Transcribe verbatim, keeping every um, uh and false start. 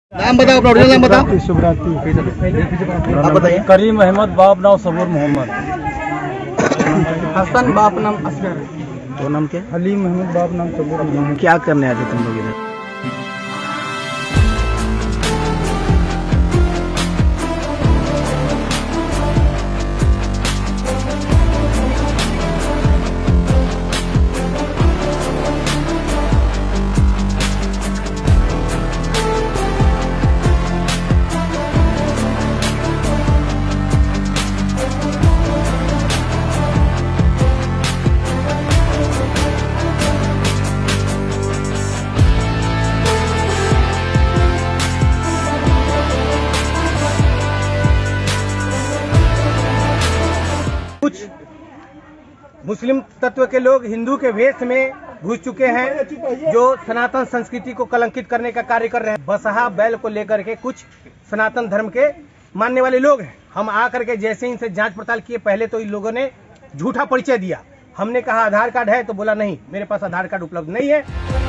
नाम बताओ, अपना ओरिजिनल नाम बताओ। शुभरात्रि। आप बताइए। करीम अहमद बाप नाम सबूर मोहम्मद। हसन बाप नाम असगर। तो नाम क्या? हलीम अहमद बाप नाम सबूर मोहम्मद। क्या करने आए थे तुम लोग इधर? कुछ मुस्लिम तत्व के लोग हिंदू के वेश में घुस चुके हैं, जो सनातन संस्कृति को कलंकित करने का कार्य कर रहे हैं। बसहा बैल को लेकर के कुछ सनातन धर्म के मानने वाले लोग हैं। हम आकर के जैसे इनसे जांच पड़ताल किए, पहले तो इन लोगों ने झूठा परिचय दिया। हमने कहा आधार कार्ड है, तो बोला नहीं, मेरे पास आधार कार्ड उपलब्ध नहीं है।